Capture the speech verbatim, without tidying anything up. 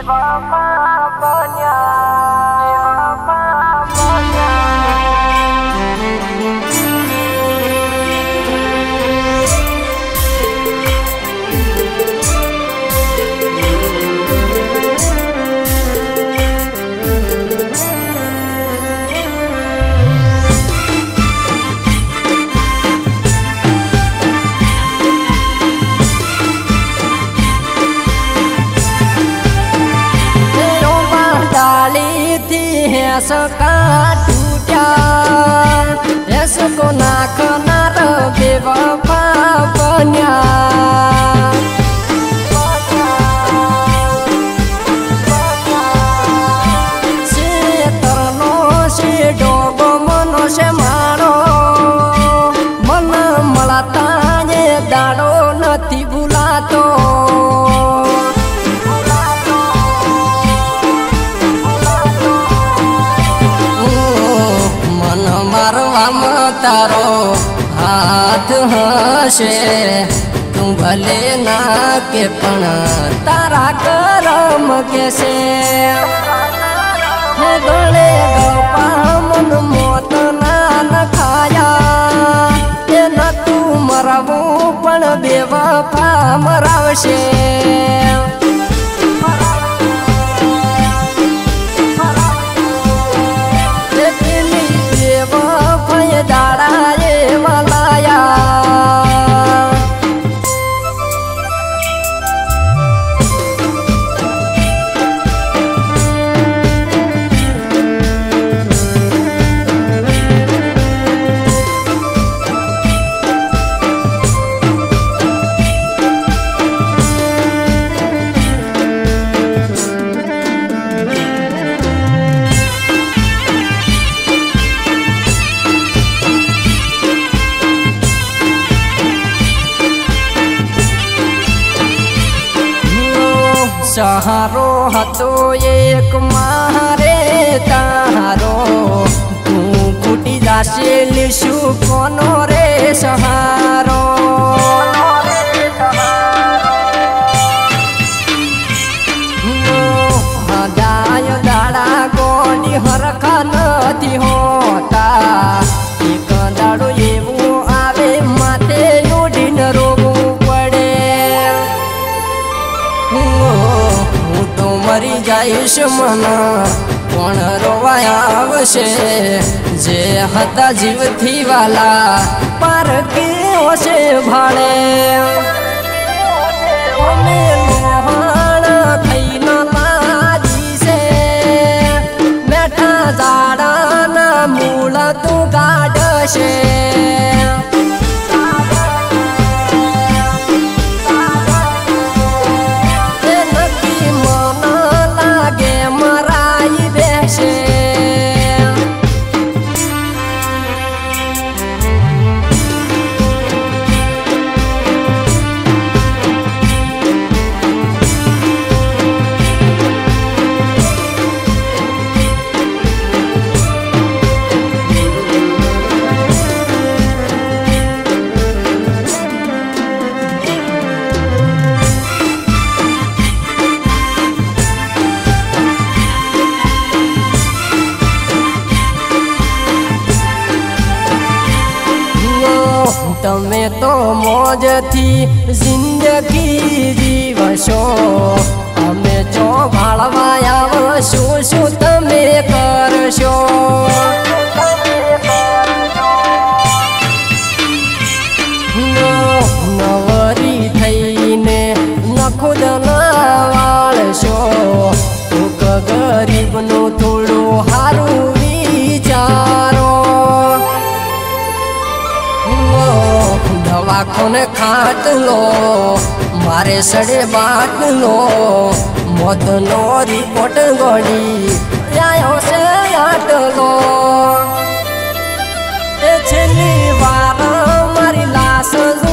सका टूटा ऐसको नाखना र बेवफा बन्या से तरनो से डोगो मनो से मारो मन मलाता ये दाड़ो नथी भुलातो तारो हाथ हसे तू भले ना के पण तारा करम कैसे गले गपा मन मोत ना न खाया न तू मरवू पण बेवफा मरावशे दाड़ा ये मलाया सहारो हतो एक मारे तारो तू फूटी जासे लिशु कोनो रे सहारो हदाय दाड़ा गोडी हरखा नथी होता एक दाड़ो एवो आवे माथे उडीन रोवू पड़े तो मरी जाइश मना पण रोवाया आवशे जे हता जीव थी वाला पर के ओसे भाड़े ओमे लोहाण थई न लाजी से बैठा जाड़ा ना मूल तू गाडशे तमे तो मौज थी जिंदगी जीवशो अमे जो भाड़वाया शो शो तमे करशो नवरी थईने न खुद न वाळशो तूक गरीब नो थोड़ो हारू विचारो दवाखों ने खाट लो मारे सड़े बाट लो मौत नो रिपोर्ट गड़ी आयो से आट लो छेली बार मारी लाश